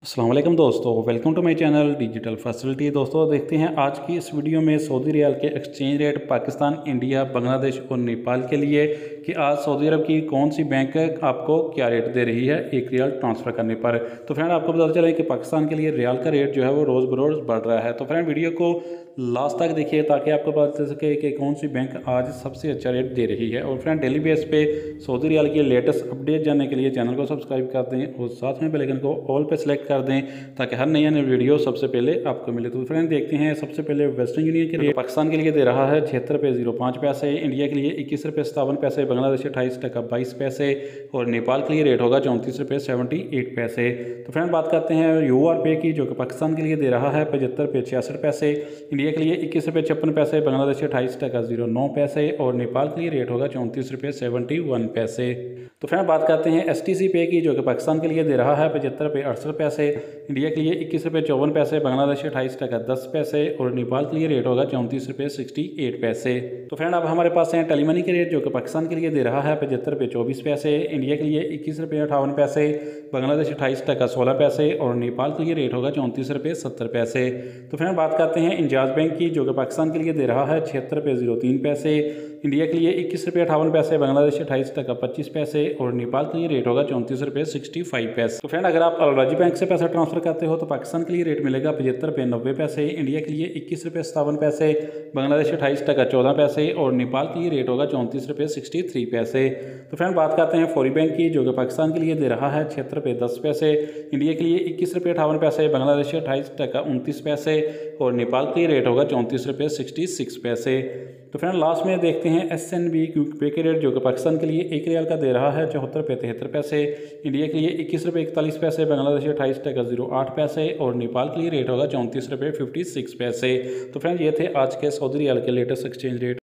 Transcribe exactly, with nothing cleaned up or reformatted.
अस्सलाम वालेकुम दोस्तों, welcome to my channel digital facility. दोस्तों देखते हैं आज की इस वीडियो में सऊदी रियाल के exchange rate Pakistan, India, Bangladesh और नेपाल के लिए कि आज सऊदी अरब की कौन सी बैंक आपको क्या रेट दे रही है एक रियाल ट्रांसफ़र करने पर। तो फ्रेंड आपको पता चले कि पाकिस्तान के लिए रियाल का रेट जो है वो रोज़ बरोज़ बढ़ रहा है। तो फ्रेंड वीडियो को लास्ट तक देखिए ताकि आपको पता चल सके कि कौन सी बैंक आज सबसे अच्छा रेट दे रही है। और फ्रेंड डेली बेस पे सऊदी रियाल की लेटेस्ट अपडेट जानने के लिए चैनल को सब्सक्राइब कर दें और साथ में बेल आइकन को ऑल पे सेलेक्ट कर दें ताकि हर नया नया वीडियो सबसे पहले आपको मिले। तो फ्रेंड देखते हैं सबसे पहले वेस्टर्न यूनियन के रेट पाकिस्तान के लिए दे रहा है छिहत्तर रुपये जीरो पाँच पैसे, इंडिया के लिए इक्कीस रुपये सतावन पैसे, बांग्लादेश अट्ठाईस टका बाईस पैसे और नेपाल के लिए रेट होगा चौंतीस रुपये सेवेंटी एट पैसे। तो फ्रेंड बात करते हैं यू आर पे की, जो कि पाकिस्तान के लिए दे रहा है पचहत्तर रुपये छियासठ पैसे, इंडिया के लिए इक्कीस रुपये छप्पन पैसे, बांग्लादेश अट्ठाईस टका जीरो नौ पैसे और नेपाल के लिए रेट होगा चौंतीस रुपये सेवेंटी वन पैसे। तो फ्रेंड बात करते हैं एस टी सी पे की, जो कि पाकिस्तान के लिए दे रहा है पचहत्तर रुपये अड़सठ पैसे, इंडिया के लिए इक्कीस रुपये चौवन पैसे, बांग्लादेश अट्ठाईस टका दस पैसे और नेपाल के लिए रेट होगा चौंतीस रुपये सिक्सटी एट पैसे। तो फ्रेंड अब हमारे पास हैं टेलीमनी के रेट, जो कि पाकिस्तान के लिए दे रहा है पचहत्तर रुपये चौबीस पैसे, इंडिया के लिए इक्कीस रुपये अठावन पैसे, बांग्लादेश अट्ठाईस टका सोलह पैसे और नेपाल के लिए रेट होगा चौंतीस रुपये सत्तर पैसे। तो फ्रेंड बात करते हैं इंजाज बैंक की, जो कि पाकिस्तान के लिए दे रहा है छिहत्तर रुपये जीरो तीन पैसे, इंडिया के लिए इक्कीस रुपये अठावन पैसे, बांग्लादेश अट्ठाईस टका पच्चीस पैसे और नेपाल के लिए रेट होगा चौंतीस रुपये सिक्सटी फाइव पैसे। तो फ्रेंड अगर आप अलराजी बैंक से पैसा ट्रांसफर करते हो तो पाकिस्तान के लिए रेट मिलेगा पचहत्तर रुपये नब्बे पैसे, इंडिया के लिए इक्कीस रुपये सतावन पैसे, बांग्लादेश अट्ठाईस टका चौदह पैसे और नेपाल के लिए रेट होगा चौंतीस रुपये सिक्सटी थ्री पैसे। तो फ्रेंड बात करते हैं फौरी बैंक की, जो कि पाकिस्तान के लिए दे रहा है छिहत्तर रुपये दस पैसे, इंडिया के लिए इक्कीस रुपये अठावन पैसे, बांग्लादेश अट्ठाईस टका उनतीस पैसे और नेपाल के लिए रेट होगा चौंतीस रुपये सिक्सटी सिक्स पैसे। तो फ्रेंड लास्ट में देखते हैं एस एन बी क्विक पे के रेट, जो कि पाकिस्तान के लिए एक रियाल का दे रहा है चौहत्तर रुपये तिहत्तर पैसे, इंडिया के लिए इक्कीस रुपये इकतालीस पैसे, बांग्लादेश अट्ठाईस टका जीरो आठ पैसे और नेपाल के लिए रेट होगा चौंतीस रुपये फिफ्टी सिक्स पैसे। तो फ्रेंड ये थे आज के सऊदी रियाल के लेटेस्ट एक्सचेंज रेट।